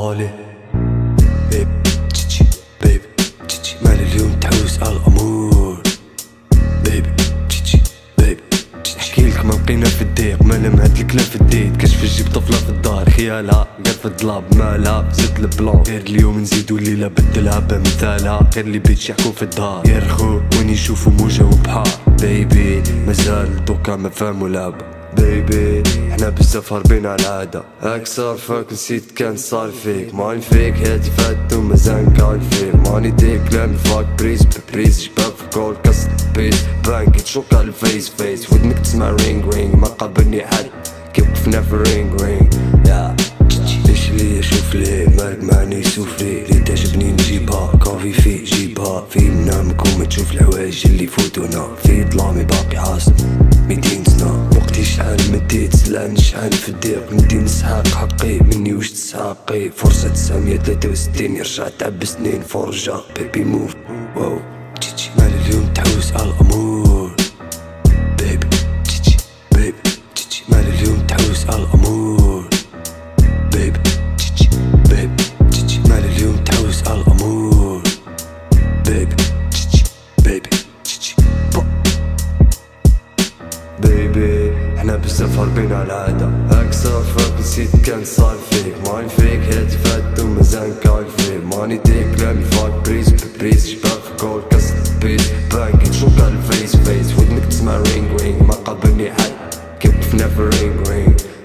طالع بيب تشي بيب تشي مالي اليوم تحوس على الأمور بيب تشي بيب احكيلك ما بقينا في الضيق مالا مهدلك لا في الديت كشف تجيب طفلة في الدار خيالها قال في الضلاب مالها زد البلون غير اليوم نزيدو الليلة بدلها بمثالها غير اللي بيت يحكو في الدار يرخو وين يشوفو موجة وبحار بيبي مازال دوكا ما فهمو لعبة بيبي احنا بزاف هاربين على العادة هاك صار فاك نسيت كان صار فيك ماني فيك هاتي فاتو مازال كان فيك ماني ديك كلام فاك بريز ببريز شباب في كول كاست بيز بانك تشوك على الفيس فيس ودنك تسمع رينج رينج ما قابلني حد كي وقفنا في رينج رينج يا ليش لي شوف لي مالك معني سوفلي اللي تعجبني نجيبها كافي في جيبها في منامك وما تشوف الحوايج اللي يفوتونا في ظلامي باقي عاصم 200 سنة وقتي شحال مديت سلعني شحال في الضيق ندي نسحاق حقي مني واش تسحاقي فرصة 963 يرجع تعب سنين فرجة بيبي موف واو تشي مالي اليوم تحوس على الأمور بيبي تشي بيبي تشي مالي اليوم تحوس على الأمور بيبي تشي بيبي تشي مالي اليوم تحوس على الأمور بيبي تشي بيبي تشي بيبي احنا بزاف هاربين على العادة هاك صار فاك نسيت كان صار فيك ماني فيك هاتي فاتو مازال كان فيك ماني ديك كلامي فاك بريز ببريز شباب في كول كاست بيز بانك تشوك على الفيس فيس ودنك تسمع رينج رينج ما قابلني حد كي وقفنا في رينج رينج